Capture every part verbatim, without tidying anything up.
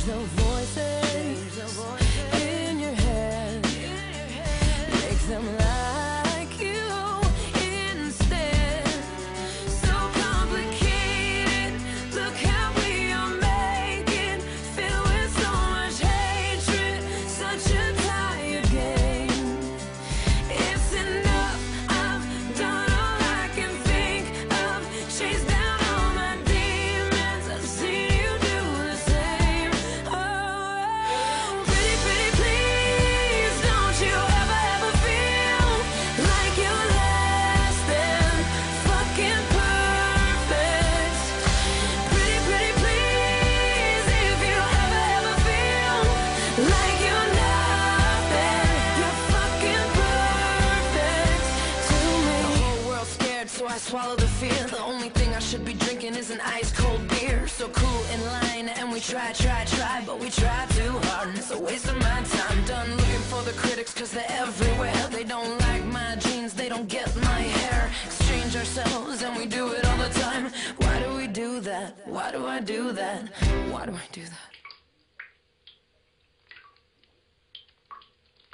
the voices in your head. Make them like you instead. So complicated, look how we are making. Filled with so much hatred, such a tired game. It's enough, I've done all I can think of. Chased down all my demons, I've seen you do the same. Oh, pretty, pretty, please, don't you ever, ever feel like you're less than fucking perfect. Pretty, pretty, please, if you ever, ever feel like you're nothing, you're fucking perfect to me. The whole world's scared, so I swallow the fear. The only thing I should be drinking is an ice cold beer. So cool in line, and we try, try, try, but we try too hard, and it's a waste of my time. Done looking for the critics, cause they're everywhere. They don't like my jeans, they don't get my hair. Exchange ourselves, and we do it all the time. Why do we do that? Why do I do that? Why do I do that?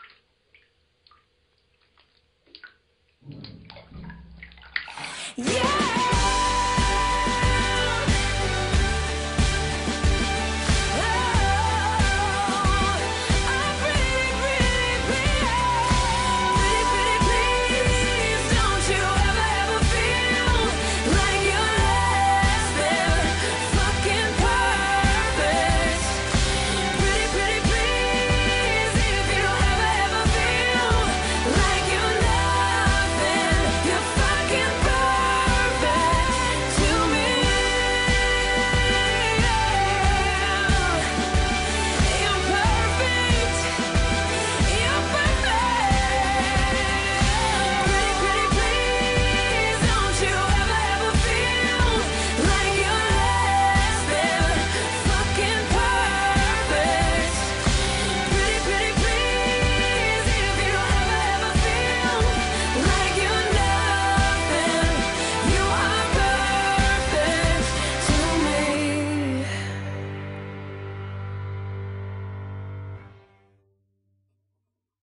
Yeah!